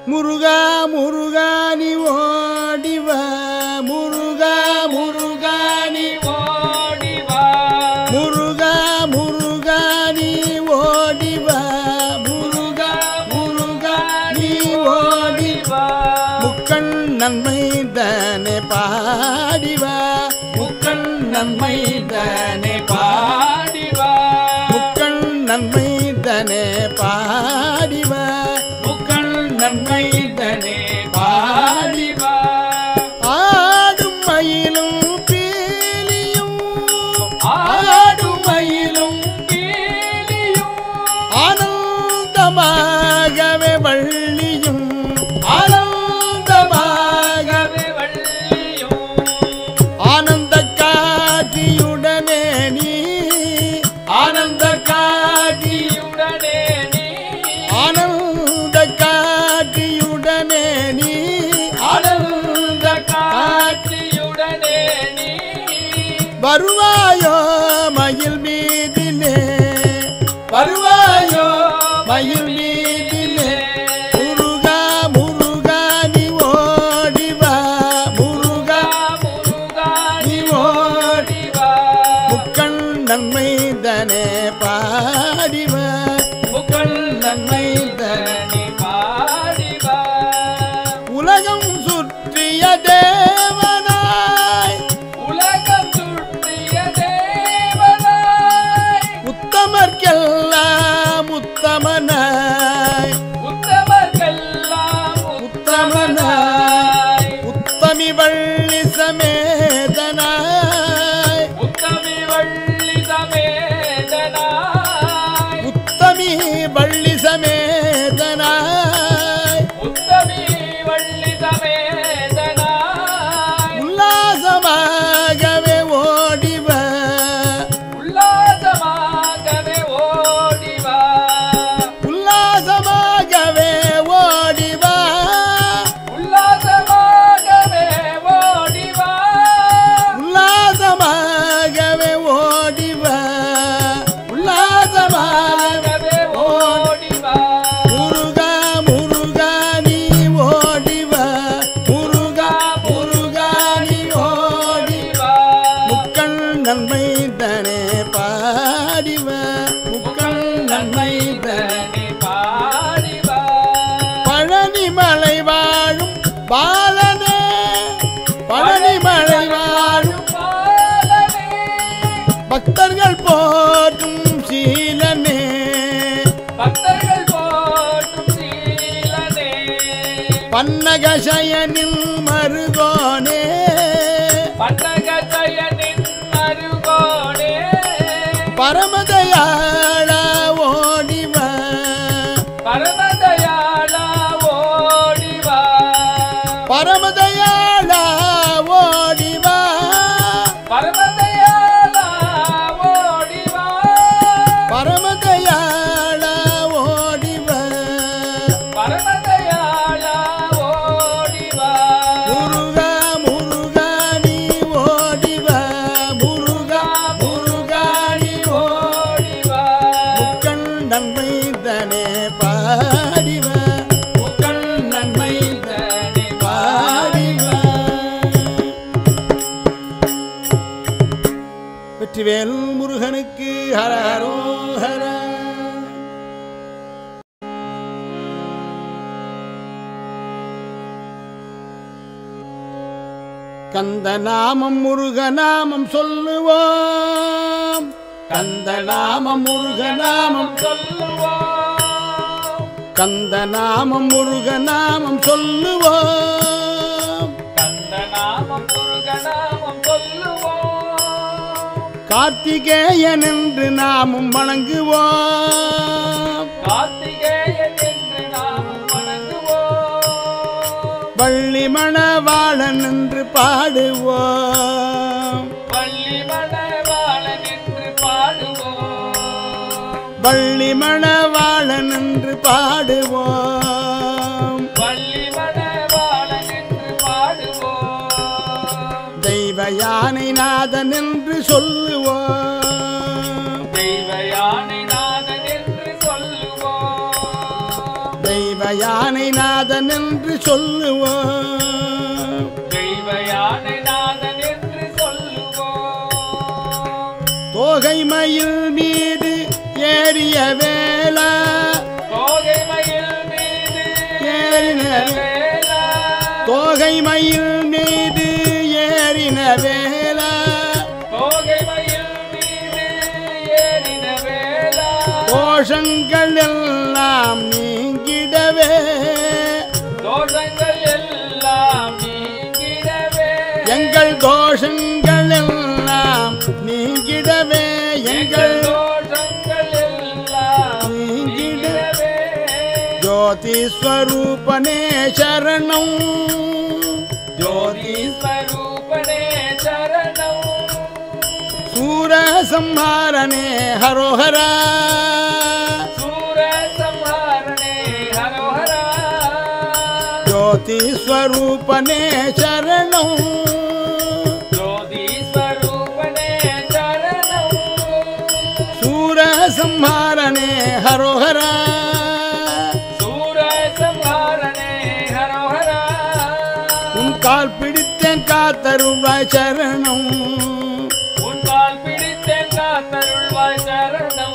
முருகா முருகா நீ ஓடிவா முருகா முருகா நீ ஓடிவா முருகா முருகா நீ ஓடிவா முருகா முருகா நீ ஓடிவா முக்கண் நன்மை தானே பாடிவா முக்கண் நன்மை தானே பாடிவா முக்கண் நன்மை தானே பாடிவா முக்கண் நன்மை தானே பாடிவா ஆடும் மயிலும் பீலியும் ஆடும் மயிலும் பீலியும் ஆனந்தமாகவே வள்ளியும் ஆனந்தமாகவே வள்ளியும் ஆனந்த காட்சியுடனே நீ ஆனந்த காட்சியுடனே நீ ஆனந்த காட்சியுடனே நீ ஆனந்த காட்சியுடனே நீ வருவாயோ மயில் மீதிலே வருவாயோ மயில் மீதிலே முருகா முருகா நீ ஓடிவா முருகா முருகா நீ ஓடிவா முக்கண் நன்மை தானே பாடிவா முக்கண் நன்மை தானே பாடிவா உலகம் சுற்றிய தேவனாய் உலகம் சுற்றிய தேவனாய் உத்தமர்க்கெல்லாம் உத்தமனாய் உத்தமர்க்கெல்லாம் உத்தமனாய் உத்தமி வள்ளி சமேதனாய் உத்தமி வள்ளி சமேதனாய் உத்தமி வள்ளி சமேதனாய் உத்தமி வள்ளி சமேதனாய் உல்லாசமாகவே ஓடிவா உல்லாசமாகவே ஓடிவா உல்லாசமாகவே ஓடிவா உல்லாசமாகவே ஓடிவா உல்லாசமாகவே ஓடிவா உல்லாசமாகவே ஓடிவா முருகா முருகா நீ ஓடிவா முருகா முருகா நீ ஓடிவா முக்கண் நன்மை தானே பாடிவா முக்கண் நன்மை தானே பாடிவா பழனிமலை வாழும் பாலனே பழனிமலை வாழும் பாலனே பக்தர்கள் போற்றும் சீலனே பக்தர்கள் போற்றும் சீலனே பன்னகசயனின் மருகோனே பன்னகசயனின் மருகோனே பரமதயாளா ஓடிவா பரமதயாளா ஓடிவா பரமதயாளா ஓடிவா பரமதயாளா ஓடிவா பரமதயாளா ஓடிவா பரமதயாளா ஓடிவா முருகா முருகா நீ ஓடிவா முருகா முருகா நீ ஓடிவா முக்கண் நன்மை தானே பாடிவா முக்கண் நன்மை தானே பாடிவா வெற்றிவேல் முருகனுக்கு ஹர ஹரோ ஹர கந்த நாமம் முருக நாமம் சொல்லுவோம் கந்த நாமம் முருக நாமம் சொல்லுவோம் கந்த நாமம் முருக நாமம் சொல்லுவோம் கந்த நாமம் முருக நாமம் சொல்லுவோம் கார்த்திகேயன் என்று நாமும் வணங்குவோம் கார்த்திகேயன் என்று நாமும் வணங்குவோம் வள்ளி மணவாளன் என்று பாடுவோம் வள்ளி மணவாளன் என்று பாடுவோம் வள்ளி மணவாளன் என்று பாடுவோம் வள்ளி மணவாளன் என்று பாடுவோம் தெய்வ யானை நாதன் என்று சொல்லுவோம் தெய்வ யானை நாதன் என்று சொல்லுவோம் தெய்வ யானை நாதன் என்று சொல்லுவோம் தெய்வ யானை நாதன் என்று சொல்லுவோம் தோகை மயில் மீது ஏறிய வேளா தோகை மயில் மீது ஏறின வேலா தோகை மயில் மீது ஏறின வேளா தோகை மயில் மீது ஏறின வேலா தோஷங்கள் எல்லாம் நீங்கிடவே தோஷங்கள் எல்லாம் நீங்கிடவே எங்கள் தோஷங்கள் எல்லாம் நீங்கிடவே எங்கள் தோஷங்கள் எல்லாம் நீங்கிடவே ஜோதி ஸ்வரூபனே சரணம் ஜோதி ஸ்வரூபனே சரணம் சூர சம்ஹாரனே ஹரோஹரா சூர சம்ஹாரணே ஹரோஹரா ஜோதி ஸ்வரூபனே சரணம் ஜோதி ஸ்வரூபனே சரணம் சூர சம்ஹாரனே ஹரோஹரா சூர சம்ஹாரணே ஹரோஹரா உன் கால் பிடித்தேன் காத்தருள்வாய் சரணம் உன்பால் பிடித்தேன் காத்தருள்வாய் சரணம்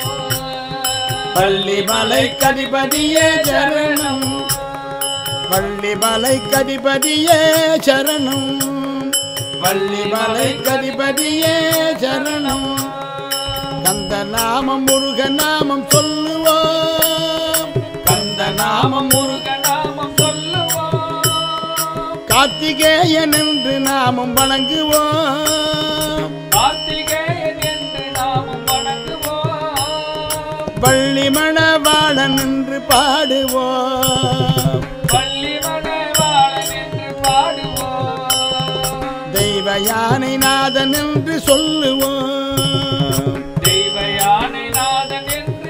பள்ளிமலை கதிபதியே சரணம் பள்ளிமலை கதிபதியே சரணம் பள்ளிமலை கதிபதியே சரணம் கந்த நாமம் முருக நாமம் சொல்லுவோம் கந்த நாமம் முருக நாமம் சொல்லுவோம் கார்த்திகேயன் என்று நாமம் வணங்குவோம் கார்த்திகேயன் என்று நாமம் வணங்குவோம் பள்ளிமணவாளன் என்று பாடுவோம் பள்ளி மணவாளன் என்று பாடுவோம் தெய்வ யானை நாதன் என்று சொல்லுவோம் தெய்வ யானை நாதன் என்று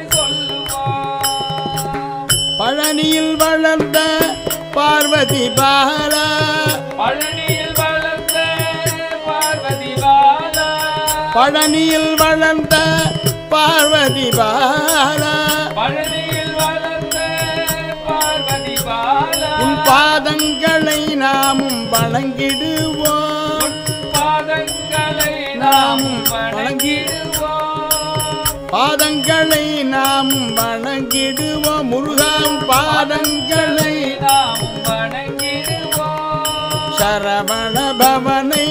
சொல்லுவோம் பழனியில் வளர்ந்த பார்வதி பாலா பழனியில் வளர்ந்த பார்வதி பாலா பழனியில் வளர்ந்த பார்வதி பாலா பழனியில் வளர்ந்த பார்வதி பாலா உன் பாதங்களை நாமும் வணங்கிடுவோம் பாதங்களை நாமும் வணங்கிடுவோம் பாதங்களை நாமும் வணங்கிடுவோம் முருகான் பாதங்களை நாமும் வணங்கிடுவோம் சரவண பவனை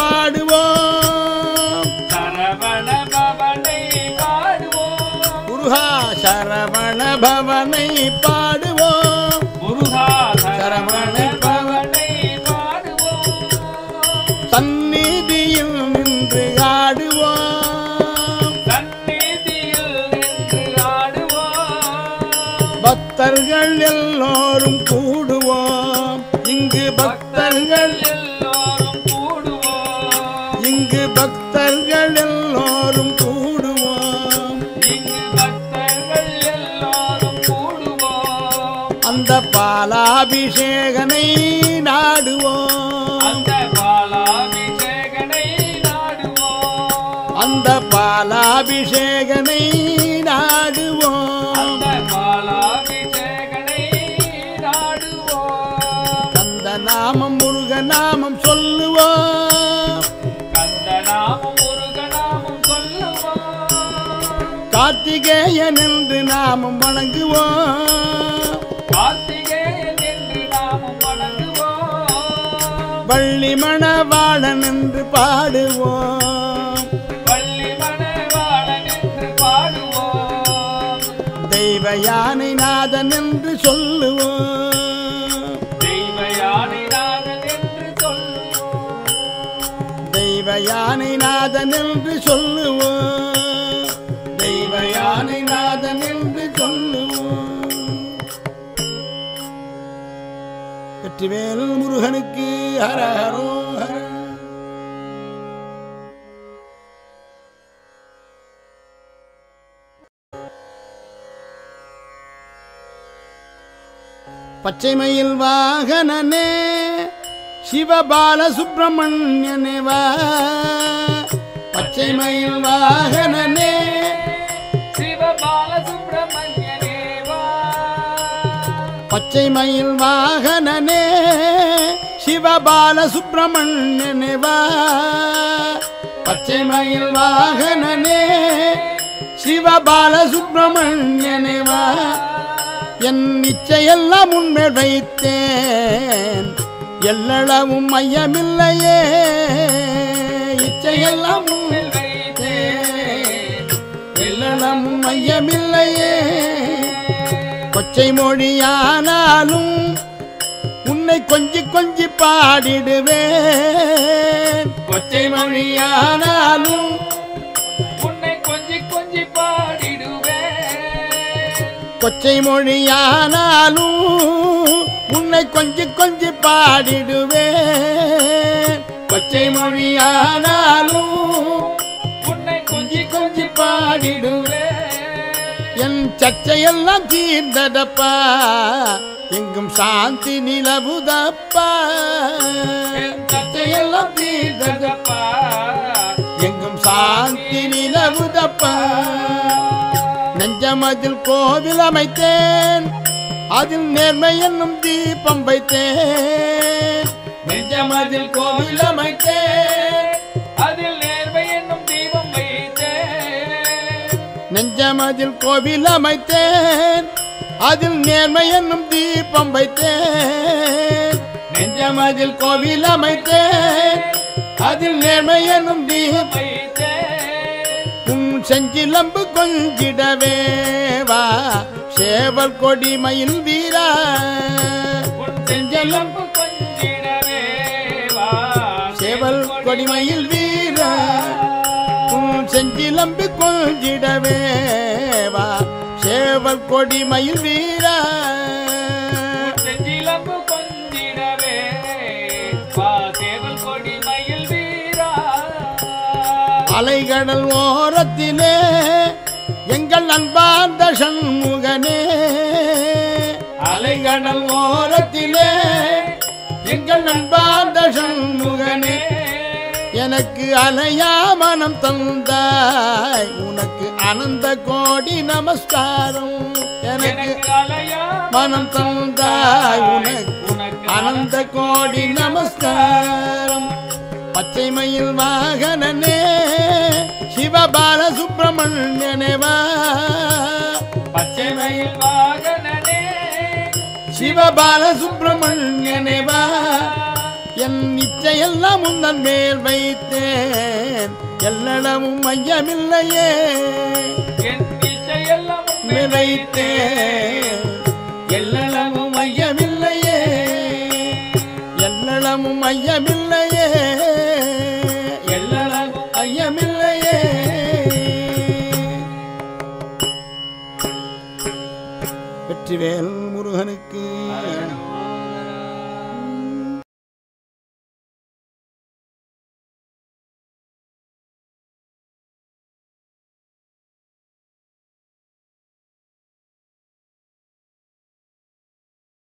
பாடுவோம் சரவண பவனை பாடுவோம் முருகா சரவண பவனை பாடுவோம் முருகா சரவண பவனை பாடுவோம் சந்நிதியில் நின்று ஆடுவோம் சந்நிதியில் நின்று ஆடுவோம் பக்தர்கள் எல்லோரும் கூடுவோம் இங்கு பக்தர்கள் எல்லோரும் கூடுவோம் இங்கு பக்தர்கள் எல்லோரும் கூடுவோம் இங்கு பக்தர்கள் எல்லோரும் கூடுவோம் அந்த பாலாபிஷேகனை நாடுவோம் அந்த பாலாபிஷேகனை நாடுவோம் அந்த பாலாபிஷேகனை நாடுவோம் அந்த பாலாபிஷேகனை நாடுவோம் அந்த நாமம் முருக நாமம் சொல்லுவோம் கந்த நாமம் முருக நாமம் சொல்லுவோம் கார்த்திகேயன் என்று நாமம் வணங்குவோம் கார்த்திகேயன் என்று நாமம் வணங்குவோம் வள்ளி மணவாளன் என்று பாடுவோம் பள்ளி மணவாளன் என்று பாடுவோம் தெய்வ யானை நாதன் என்று சொல்லுவோம் தெய்வ யானை நாதன் என்று சொல்லுவோம் தெய்வ யானை நாதன் என்று சொல்லுவோம் தெய்வ யானை நாதன் என்று சொல்லுவோம் வெற்றிவேல் முருகனுக்கு ஹர ஹரோ ஹர பச்சைமயில் வாகனனே சிவபால சுப்பிரமணியனே வா பச்சைமயில் வாகனனே சிவபால சுப்பிரமணியனே வா பச்சை மயில் வாகனனே சிவபால சுப்பிரமணியனே வா பச்சை மயில் வாகனனே சிவபால சுப்பிரமணியனே வா என் இச்சையெல்லாம் உன்மேல் வைத்தேன் எல்லளவும் மையமில்லையே இச்சையெல்லாம் உன்மேல் வைத்தேன் எல்லளவும் மையமில்லையே கொச்சை மொழியானாலும் உன்னை கொஞ்சி கொஞ்சி பாடிடுவேன் கொச்சை மொழியானாலும் உன்னை கொஞ்சி கொஞ்சி பாடிடுவேன் கொச்சை மொழியானாலும் உன்னை கொஞ்சி கொஞ்சி பாடிடுவேன் கொச்சை மொழியானாலும் உன்னை கொஞ்சி கொஞ்சி பாடிடுவேன் என் சர்ச்சையெல்லாம் தீர்ந்ததப்பா எங்கும் சாந்தி நிலவுதப்பா சர்ச்சையெல்லாம் தீர்ந்ததப்பா எங்கும் சாந்தி நிலவுதப்பா நெஞ்சமதில் கோவில் அமைத்தேன் அதில் நேர்மை என்னும் தீபம் வைத்தேன் நெஞ்சமதில் கோவில் அமைத்தேன் அதில் நேர்மை என்னும் தீபம் வைத்தேன் நெஞ்சமதில் கோவில் அமைத்தேன் அதில் நேர்மை என்னும் தீபம் வைத்தேன் நெஞ்சமதில் கோவில் அமைத்தேன் அதில் நேர்மை என்னும் தீபம் வைத்தேன் உன் செஞ்சிலம்பு கொஞ்சிடவே வா சேவல் கொடி மயில் வீரா உன் செஞ்சலம்பு கொஞ்சிடவே வா சேவல் கொடி மயில் வீரா உன் செஞ்சிலம்பு கொஞ்சிடவே வா சேவல் கொடி மயில் வீரா செஞ்சிலம்பு கொஞ்சிடவே வா சேவல் கொடி மயில் வீரா அலைகடல் ஓரத்திலே எங்கள் அன்பார்ந்த சண்முகனே அலைகடல் ஓரத்திலே எங்கள் அன்பார்ந்த சண்முகனே எனக்கு அலையா மனம் தந்தாய் உனக்கு அனந்த கோடி நமஸ்காரம் எனக்கு மனம் தந்தாய் உனக்கு அனந்த கோடி நமஸ்காரம் பச்சை மயில் வாகனனே சிவபால சுப்பிரமணியனே வா பச்சை மயில் வாகனனே சிவபால சுப்பிரமணியனே வா என் இச்சையெல்லாம் உந்தன் மேல் வைத்தேன் எல்லளவும் மையமில்லையே என் இச்சையெல்லாம் மேல் வைத்தேன்